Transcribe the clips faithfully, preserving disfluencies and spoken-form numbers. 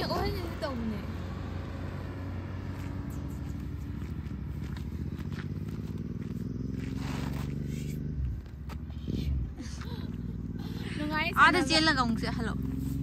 आधा जेल लगा मुझसे hello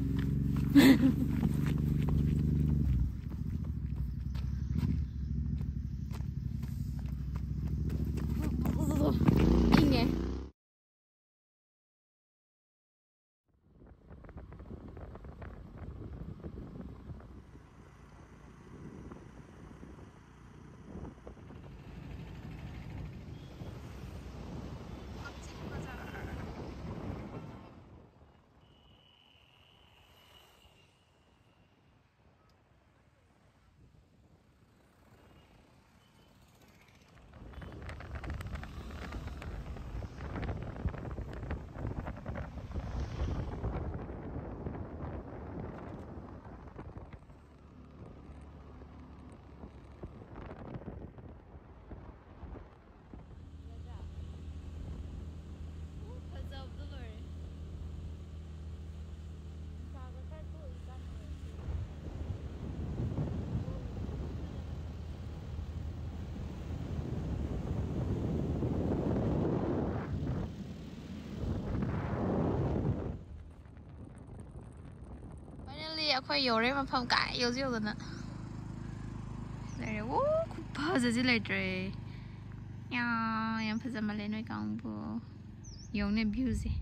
akhoi yore ma pham kai yo yo na lai wo ku pa za ji lai tre ya yam pha za ma le noi kaung bu yong ne view se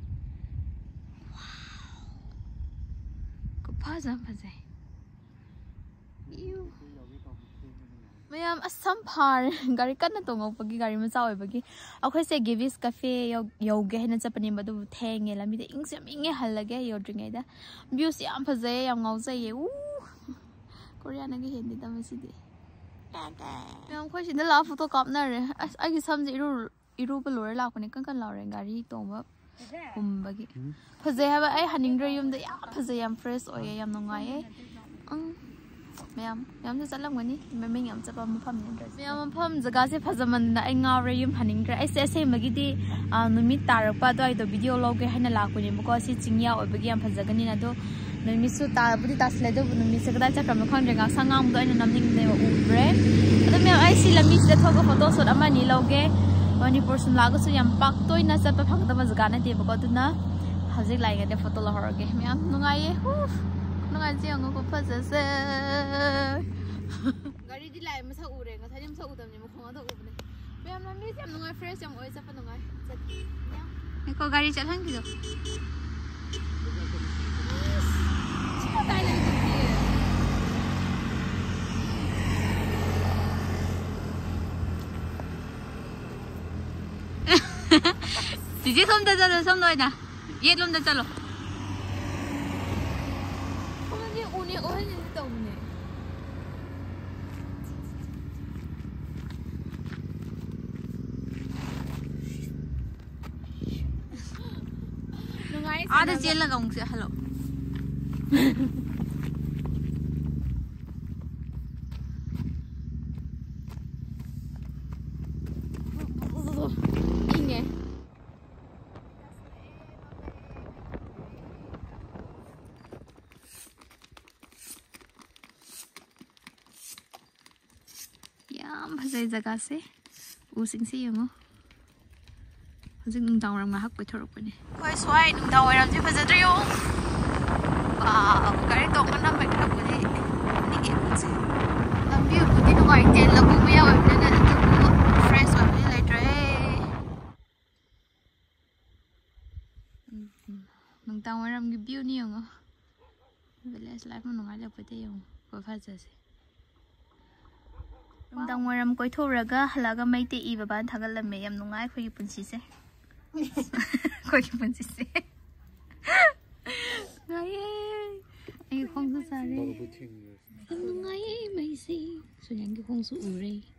wow ku pa za pha za you mayam asam par gari kan na tong pagi gari ma chaw bagi akhoi se givis cafe yo yo ge na chapani ma du thenge la mi de ing sem ing hal la ge yo dring ai da view si am phazai yam ngau zai ye u korea na ge hen da ma si de mayam khoi sin da la photo kap na re ai gi sam ji iru iru ba lor la ko ne kan kan la re gari tong ba hum bagi phazai ha ba ai haning re yum da yam phazai yam fresh oi yam nongai ai Ma'am, ma'am just alam gani, ma'am yam sa pam pam ni dress. Ma'am pam jaga se phajaman na ai ngaw re yum haning dra. Ai se se magi di numit tarak pa do ai do video log ge hana la ko ni ko si chingya oi bagi yam phajagani na do numit su ta budi tasle do numit se kada cha kam khang renga sangam do ai namning de u bre. Ado ma'am ai si lami se thoga photo shot ama ni log ge Manipur sum la go su yam pak toy na sa pa phang da ma jaga na de ba ko du na hajik lai ge de photo la hor ge ma'am nungai ye. Nungai ji ang ko phaja se gari di lai ma sa u re nga thai ma sa u dam ni ma khong da u ne ma'am na mi jam nungai fresh jam oi sa pa nungai chat ya ko gari chal hang ki do chika dai lai ji ji som da da som noi na ye lom da chalo आधा जेल लगा मुझसे hello Engna yam phajai jaga se u sing se yango hojik nungdang ram nga hak koithorok pani khoi swai nungdang wairam ji phajadri yo wow gari tong na mai thak ni ni ge se lambi u ti noi tel la bu ya oi na na tu fresh oi ni lai tre nungdang wairam gi view ni yo village life ma nungai la pate yo ko phaja se nungdang wairam koithoraga halaga maite i baban thagal la me yam nungai khoi gi punsi se Koi ki punsi se ngai ai khong su sa re ngai mai se so yang ki khong su u re